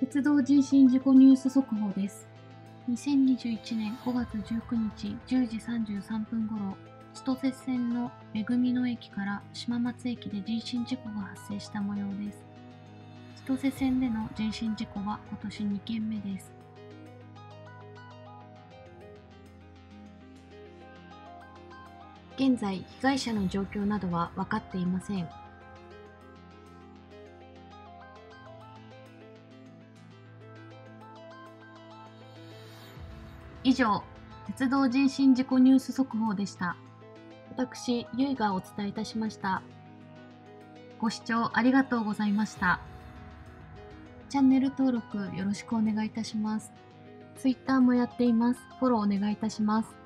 鉄道人身事故ニュース速報です。2021年5月19日10時33分頃、千歳線の恵み野駅から島松駅で人身事故が発生した模様です。千歳線での人身事故は今年2件目です。現在、被害者の状況などは分かっていません。以上、鉄道人身事故ニュース速報でした。私、ゆいがお伝えいたしました。ご視聴ありがとうございました。チャンネル登録よろしくお願いいたします。Twitter もやっています。フォローお願いいたします。